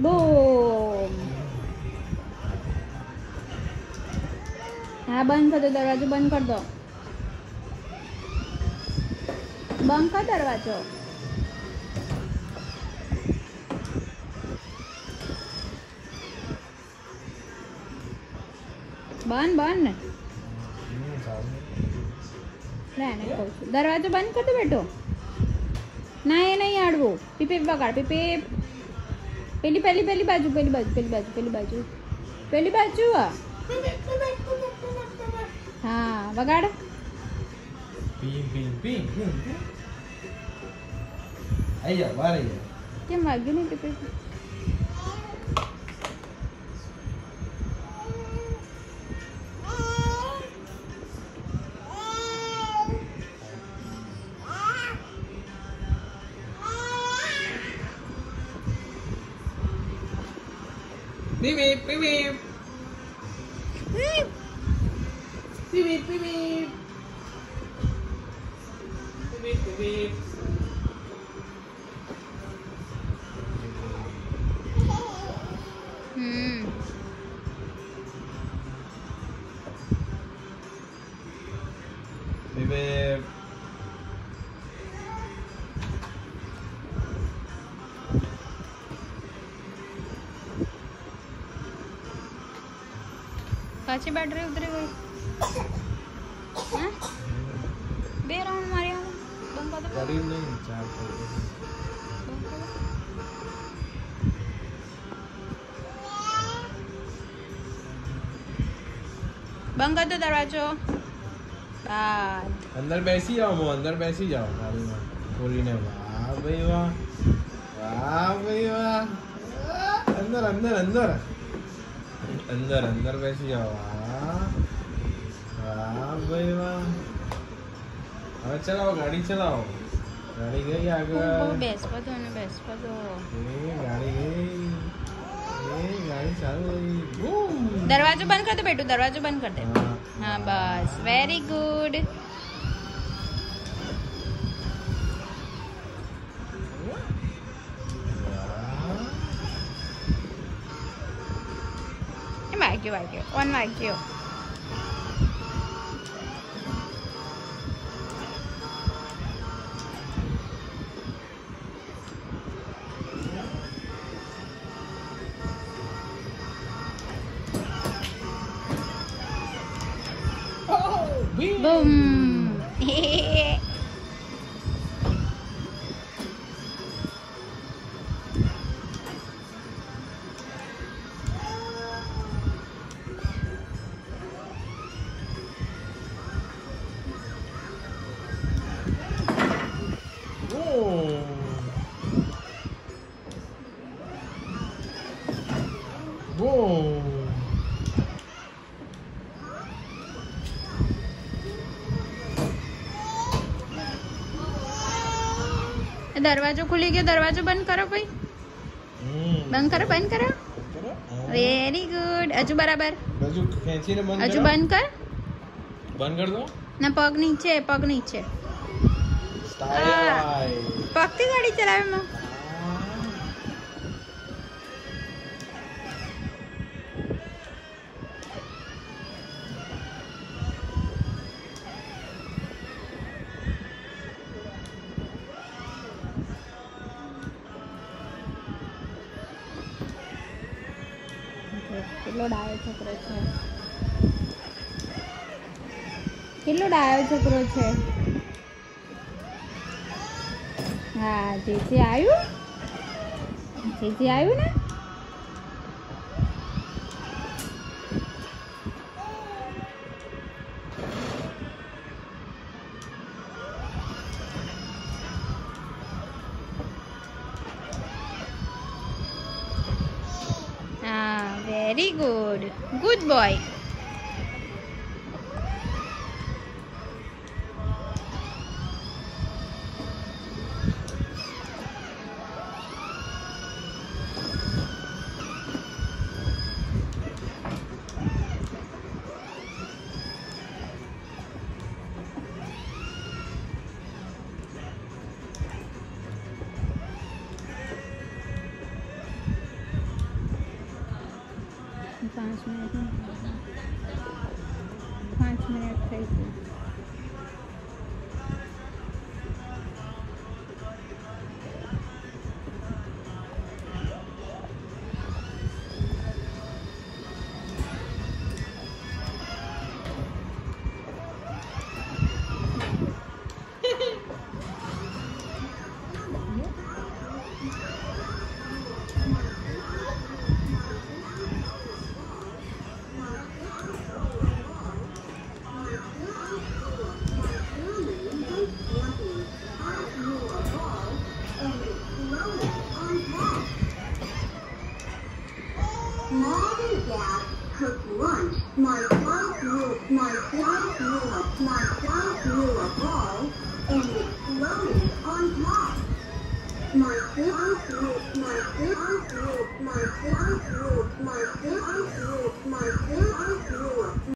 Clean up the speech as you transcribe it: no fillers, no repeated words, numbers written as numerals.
Boom. हाँ बंद कर दो, दरवाजा बंद कर दो, बंद कर दरवाजा। बंद बंद रहने को दरवाजा बंद कर दो बेटो। नहीं नहीं आड़वो पीपे वगाड़ पीपे। पहली पहली पहली बाजू पहली बाजू पहली बाजू पहली बाजू पहली बाजू। हाँ वगाड़। કેમ વાગ્યું નહીં પીપે? Beep beep beep beep. Beep beep beep beep. Beep beep beep beep. Beep beep. पाछी बैटरी उतरी गई। हाँ? बे राउंड मारे हम बंद कर दो। करीब नहीं चार बंद कर दो दरवाजो। बाद अंदर बैसी जाओ मो, अंदर बैसी जाओ गाड़ी में। पूरी ने वाह भाई वाह, वाह भाई वाह। अंदर अंदर अंदर अंदर अंदर बैसी जाओ। वाह वाह भाई वाह। अब चलाओ गाड़ी चलाओ। गाड़ी गई आगे। बेस पर दो ना, बेस पर दो। गाड़ी गई, गाड़ी चालू गई। बूम। दरवाजा बंद कर दो बेटू, दरवाजा बंद कर दे। हाँ बस वेरी गुड। वाग्यो वाग्यो वन वाग्यो। बूम। दरवाजा खुली गया, दरवाजा बंद करो भाई। बंद करो बंद करो। Very good. अजू बराबर अजू बंद कर। बंद कर दो ना। पग नीचे, पग नीचे। पगती गाड़ी चलावे में। કેટલો ડાયો છોકરો છે, કેટલો ડાયો છોકરો છે। હા જેસી આવ્યું, જેસી આવ્યું ને। Very good. Good boy. 5 મિનિટ 5 મિનિટ થઈ ગઈ. Mom and Dad cooked lunch. My class blew a ball and it floated on top. My sister blew